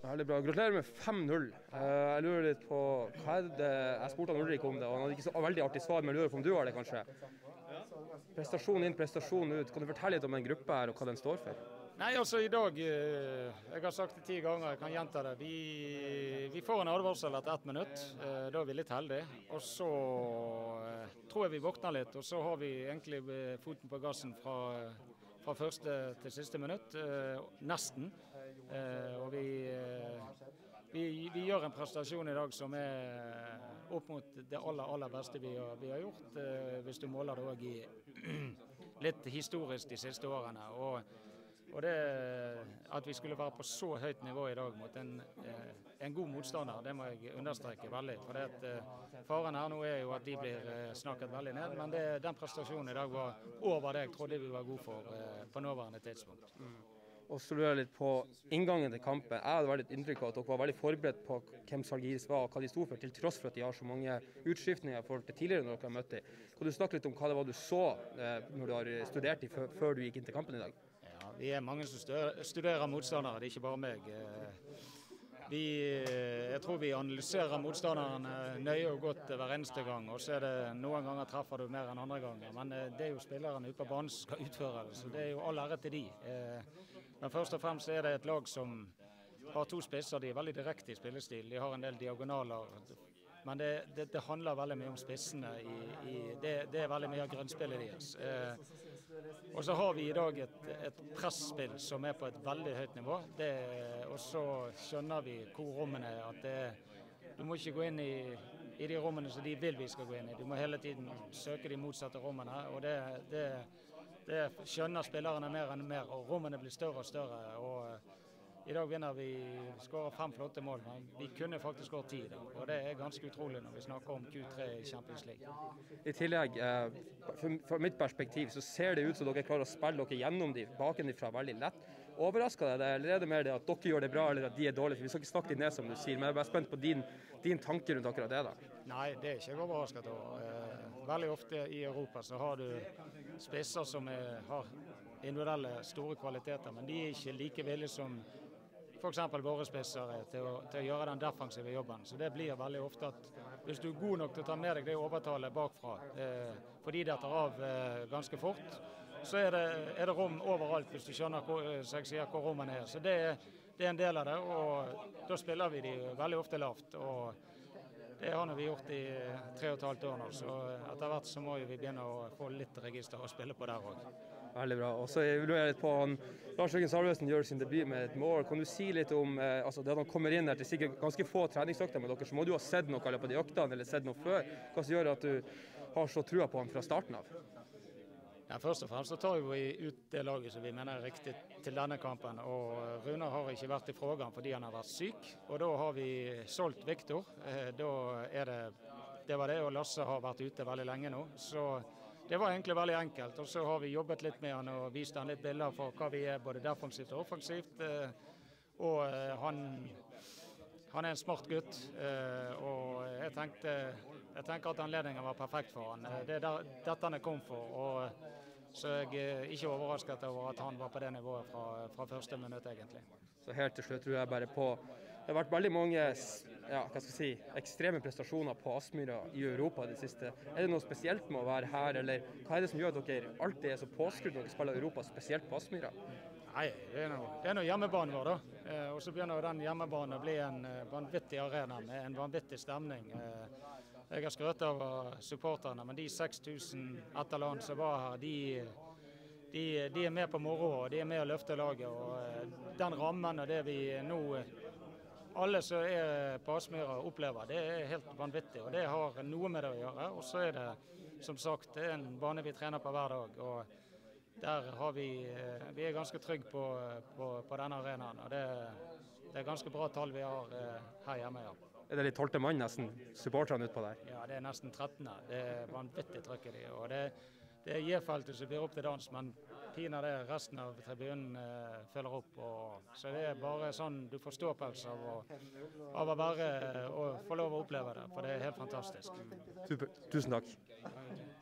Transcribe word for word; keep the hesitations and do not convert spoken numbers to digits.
Veldig bra. Gratulerer med fem null. Jeg lurer litt på hva er det jeg spurte han Ulrik om det, og han hadde ikke så veldig artig svar, men jeg lurer på om du har det kanskje. Prestasjon inn, prestasjon ut. Kan du fortelle litt om en gruppe her og hva den står for? Nei, altså i dag, jeg har sagt det ti ganger, jeg kan gjenta det. Vi, vi får en advarsel etter ett minutt, da er vi litt heldige. Og så tror jeg vi våkner litt, og så har vi egentlig foten på gassen fra fra første til siste minutt, eh, nesten. Eh, og vi, eh, vi, vi gjør en prestasjon i dag som er opp mot det aller, aller beste vi har, vi har gjort, eh, hvis du måler det også i litt historisk de siste årene. Og, og det at vi skulle være på så høyt nivå i dag mot en, eh, en god motstander, det må jeg understreke veldig. For det at, eh, faren her nå er jo at de blir eh, snakket veldig ned, men det, den prestasjonen i dag var over det jeg trodde vi var gode for eh, på nåværende tidspunkt. Mm. Og så lurer jeg litt på inngangen til kampen. Jeg hadde veldig inntrykk av at dere var veldig forberedt på hvem Žalgiris var og hva de sto for, til tross for at de har så mange utskiftninger i forhold til tidligere når dere har møtt dem. Kan du snakke litt om hva det var du så eh, når du har studert dem før, før du gikk inn til kampen i dag? Ja, vi er mange som studerer motstandere, det er ikke bare meg. Vi, jeg tror vi analyserer motstanderne nøye og godt hver eneste gang, og så er det noen ganger treffer du mer enn andre ganger. Men det er jo spillerne ute på banen som skal utføre det, så det er jo all ære til de. Men først og fremst er det et lag som har to spisser, de er veldig direkte i spillestil, de har en del diagonaler. Men det, det, det handler veldig mye om spissene, i, i, det, det er veldig mye av grunnspillet deres. Eh, og så har vi i dag et, et presspill som er på et veldig høyt nivå, det, og så skjønner vi hvor rommene er. At det, du må ikke gå inn i, i de rommene som de vil vi skal gå inn i, du må hele tiden søke de motsatte rommene, og det, det, det skjønner spillerne mer enn mer, og rommene blir større og større. og I dag vinner vi, skårer fem flotte mål, men vi kunne faktisk skåret ti, og det er ganske utrolig når vi snakker om Q tre i Champions League. I tillegg, fra mitt perspektiv, så ser det ut som dere klarer å spille dere gjennom de bakenifra veldig lett. Overrasker det deg, eller er det mer det at dere gjør det bra, eller at de er dårlige? Vi skal ikke snakke de ned, som du sier, men jeg er bare spent på din, din tanke rundt akkurat det da. Nei, det er ikke overrasket over. Veldig ofte i Europa så har du spisser som er, har individuelle store kvaliteter, men de er ikke like villige som for eksempel våre spisser til å, til å gjøre den defensive jobben. Så det blir veldig ofte at hvis du er god nok til å ta med deg det overtallet bakfra, eh, fordi det tar av eh, ganske fort, så er det, er det rom overalt hvis du skjønner hvor, så jeg sier, hvor rommene er. Så det, det er en del av det, og da spiller vi de veldig ofte lavt. Og det har vi gjort i tre og et halvt år nå, så etter hvert så må vi begynne å få litt register og spille på der også. Veldig bra. Og så lurer jeg litt på han, Lars Jørgen Salvesen gjør sin debut med et mål. Kan du si litt om eh, altså det at han kommer inn der til sikkert ganske få treningsøkter med dere, så må du ha sett noe på de øktene eller sett noe før. Hva som gjør at du har så trua på han fra starten av? Ja, først og fremst så tar vi ut det laget som vi mener er riktig til denne kampen, og Runar har ikke vært i frågan fordi han har vært syk, og da har vi solgt Viktor. Eh, da er det, det var det, og Lasse har vært ute veldig lenge nå, så det var egentlig veldig enkelt, og så har vi jobbet litt med han og vist han litt bilder for hva vi er både defensivt og offensivt, og han, han er en smart gutt, og jeg, tenkte, jeg tenker at anledningen var perfekt for han. Det er der, dette han er kom for, og så jeg er ikke overrasket over at han var på det nivået fra, fra første minutt egentlig. Så helt til slutt tror jeg bare på, det har vært veldig mange ja, hva skal jeg si, ekstreme prestasjoner på Aspmyra i Europa det siste. Er det noe spesielt med å være her, eller hva er det som gjør at dere alltid er så påskrudd når dere spiller Europa, spesielt på Aspmyra? Nei, det er noe, det er noe hjemmebanen vår da, eh, og så begynner den hjemmebanen å bli en eh, vanvittig arena med en vanvittig stemning. Eh, jeg har skrøtt av supporterne, men de seks tusen etterland som var her, de, de, de er med på moro, og de er med å løfte laget, og eh, den rammen og det vi nå alle som er på Aspmyra opplever, det er helt vanvittig, og det har noe med det å gjøre. Og så er det, som sagt, det er en bane vi trener på hver dag, og der har vi, vi er ganske trygge på, på, på denne arenaen, og det, det er ganske bra tall vi har her hjemme. Ja. Er det litt tolvte mann nesten, supporterne utpå der? Ja, det er nesten trettende. Det er vanvittig trykk i de, og det, det er J-feltet som blir opp til dans, men piner det resten av tribunen eh, følger opp. Og, så det er bare sånn du får ståpels av, av å være og få lov å oppleve det, for det er helt fantastisk. Super. Tusen takk.